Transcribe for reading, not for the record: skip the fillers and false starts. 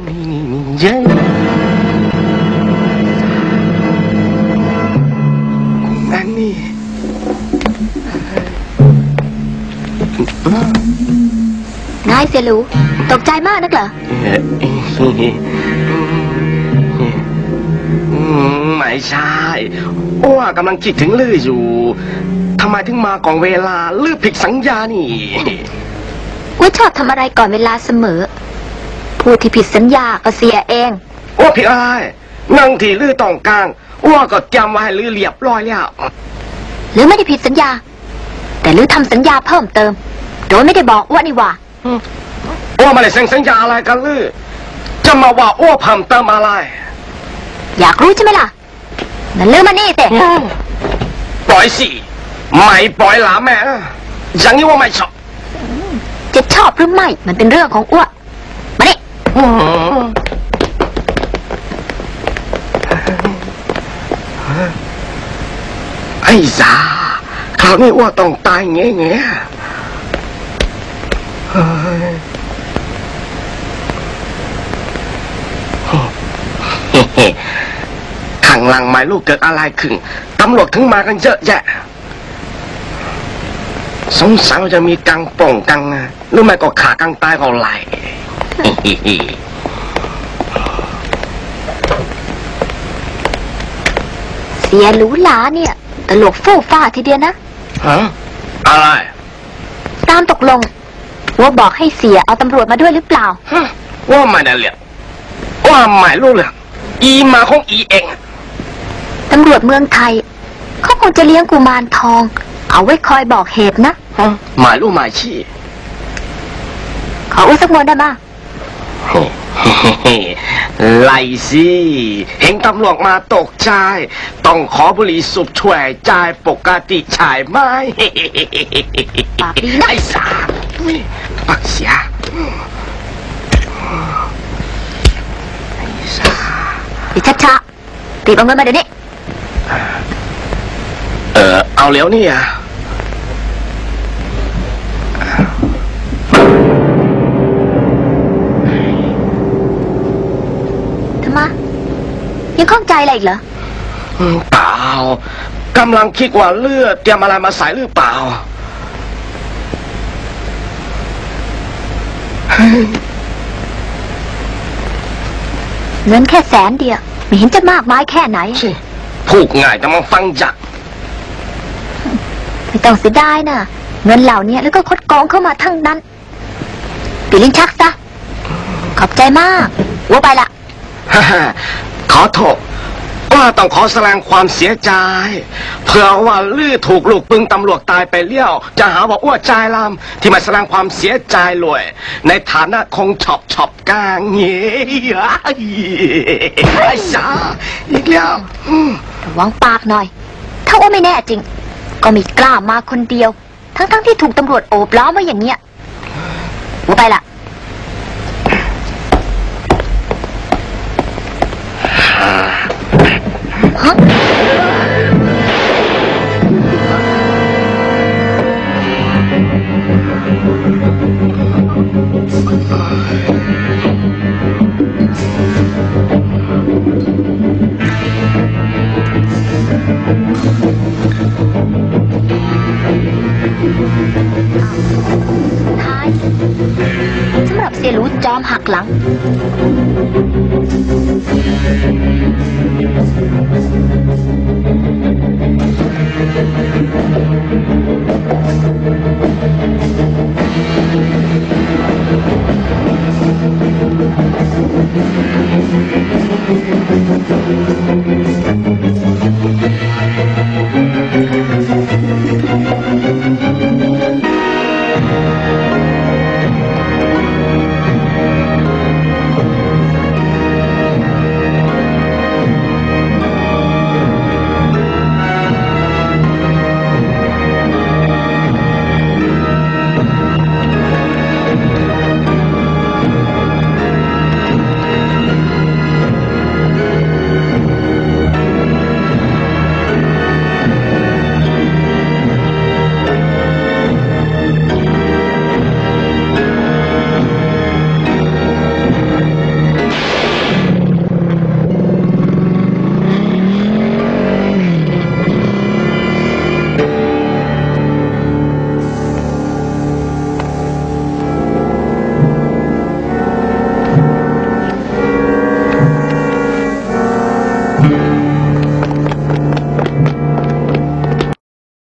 เย้นั่นนี่นายเสียหลูตกใจมากนักเหรอไม่ใช่อ้วกำลังคิดถึงลืออยู่ทำไมถึงมาก่อนเวลาลือผิดสัญญานี่อ้วชอบทำอะไรก่อนเวลาเสมอผู้ที่ผิดสัญญาก็เสียเองอ้วผิดอะไรนั่งที่ลือต้องกลางอ้วก็เตรียมไว้ให้ลือเรียบร้อยแล้วหรือไม่ได้ผิดสัญญาแต่ลือทำสัญญาเพิ่มเติมโดยไม่ได้บอกอ้วนี่ว่าอ้วไม่ได้เซ็นสัญญาอะไรกันลือจะมาว่าอ้วเพิ่มเติมอะไรอยากรู้ใช่ไหมล่ะนั่นลือมานี่สิปล่อยสิไม่ปล่อยหลาแม่อย่างนี้ว่าไม่ชอบจะชอบหรือไม่มันเป็นเรื่องของอ้วมาดิไอ้สาคราวนี้อ้วต้องตายแง่ข้างหลังหมายลูกเกิดอะไรขึ้นตำรวจถึงมากันเยอะแยะสงสัยเราจะมีกังป่องกังหรือไม่ก็ขากังตายก็ไหลเสียหรูหราเนี่ยตลกฟู่ฟ้าทีเดียวนะฮะอะไรตามตกลงว่าบอกให้เสียเอาตำรวจมาด้วยหรือเปล่าว่าไม่ได้เรื่องว่าไม่รู้เรื่องอีมาของอีเองตำรวจเมืองไทยเขาคงจะเลี้ยงกุมารทองเอาไว้คอยบอกเหตุนะหมายรู้หมายชี้ขออุ้ยสักมวนได้มาไล่สิเห็นตำรวจมาตกใจต้องขอบุหรี่สูบช่วยใจปกติใช่ไหมปากดีนะไอ้สาปากเสียไอ้สาดิช้าๆตีบเอาเงินมาเดี๋ยวนี้เอาแล้วนี่อ่ะทำไมยังข้องใจอะไรอีกเหรอเปล่ากำลังคิดว่าเลือดเตรียมอะไรมาใส่หรือเปล่าเงินแค่100,000เดียวไม่เห็นจะมากมายแค่ไหนพูดง่ายแต่มาฟังจักไม่ต้องเสียดายนะเงินเหล่านี้แล้วก็คดกองเข้ามาทั้งนั้นปีลิ้นชักซะขอบใจมากว่าไปละขอโทษว่าต้องขอแสดงความเสียใจเผื่อว่าลือถูกลูกปึงตำรวจตายไปเลี้ยวจะหาว่าอ้วใจลำที่มาแสดงความเสียใจเลยในฐานะคงชอบกางเงี้ยไอ้สาอีกแล้วระวังปากหน่อยถ้าว่าไม่แน่จริงก็ไม่กล้ามาคนเดียวทั้งที่ถูกตำรวจโอบล้อมไว้อย่างเงี้ยว่าไปละฮะสำหรับเสียหลูจอมหักหลัง